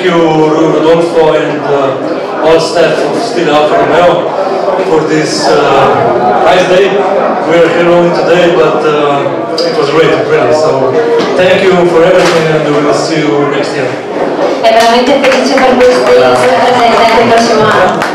thank you, Rodolfo, and all staff of Stile Alfa Romeo for this nice day. We are here only today, but it was great, really. So thank you for everything, and we will see you next year. È veramente felice per voi stessi, presente anche il prossimo anno.